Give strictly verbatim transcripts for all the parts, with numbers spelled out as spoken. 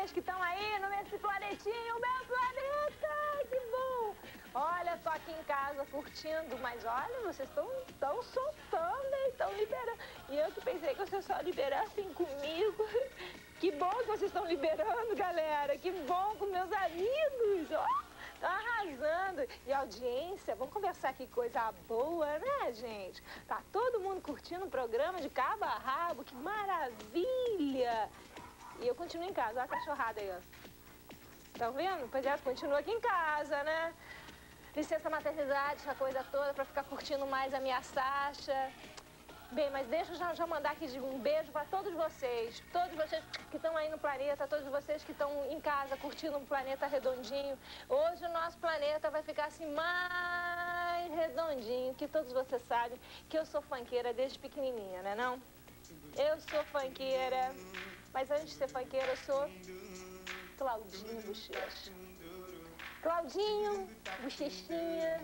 vocês que estão aí nesse planetinho, o meu planeta! Que bom! Olha, tô aqui em casa curtindo, mas olha, vocês estão tão soltando, estão liberando. E eu que pensei que vocês só liberassem comigo. Que bom que vocês estão liberando, galera. Que bom com meus amigos. Ó, estão arrasando. E audiência, vamos conversar aqui coisa boa, né, gente? Tá todo mundo curtindo o programa de cabo a rabo. Que maravilha. E eu continuo em casa. Olha a cachorrada aí, ó. Estão vendo? Pois é, continua aqui em casa, né? Licença maternidade, essa coisa toda, pra ficar curtindo mais a minha Sasha. Bem, mas deixa eu já, já mandar aqui um beijo pra todos vocês. Todos vocês que estão aí no planeta, todos vocês que estão em casa curtindo um planeta redondinho. Hoje o nosso planeta vai ficar assim mais redondinho, que todos vocês sabem que eu sou funkeira desde pequenininha, né não? Eu sou funkeira, mas antes de ser funkeira eu sou Claudinho Bochecha. Claudinho, Bochechinha.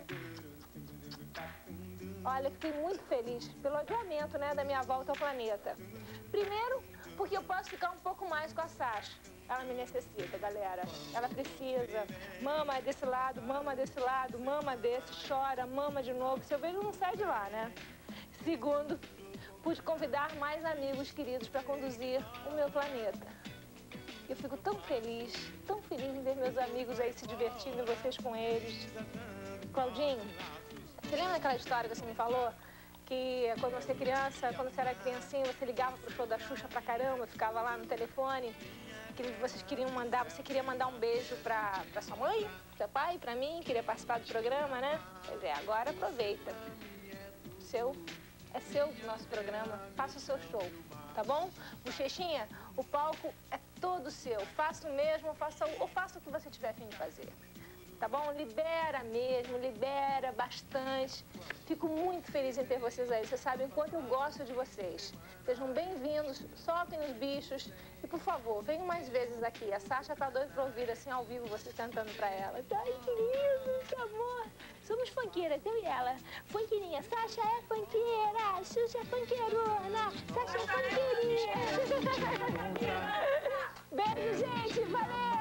Olha, fiquei muito feliz pelo adiamento, né, da minha volta ao planeta. Primeiro, porque eu posso ficar um pouco mais com a Sasha. Ela me necessita, galera. Ela precisa. Mama desse lado, mama desse lado, mama desse, chora, mama de novo. Se eu vejo, não sai de lá, né? Segundo, pude convidar mais amigos queridos para conduzir o meu planeta. Eu fico tão feliz, tão feliz em ver meus amigos aí se divertindo e vocês com eles. Claudinho, você lembra daquela história que você me falou? Que quando você é criança, quando você era criancinha, você ligava pro show da Xuxa pra caramba, ficava lá no telefone, que vocês queriam mandar, você queria mandar um beijo pra, pra sua mãe, pro seu pai, pra mim, queria participar do programa, né? Pois é, agora aproveita. Seu, é seu o nosso programa, faça o seu show, tá bom? Bochechinha, o palco é todo seu, faça o mesmo, faça, ou faça o que você tiver a fim de fazer. Tá bom? Libera mesmo, libera bastante. Fico muito feliz em ter vocês aí. Vocês sabem o quanto eu gosto de vocês. Sejam bem-vindos, soltem os bichos. E, por favor, venham mais vezes aqui. A Sasha tá doida pra ouvir, assim, ao vivo, vocês cantando pra ela. Ai, que lindo, que amor. Somos funkeiras, eu e ela. Funkeirinha. Sasha é funkeira, Xuxa é funkeirona, Sasha é funkeirinha. Beijo, gente. Valeu!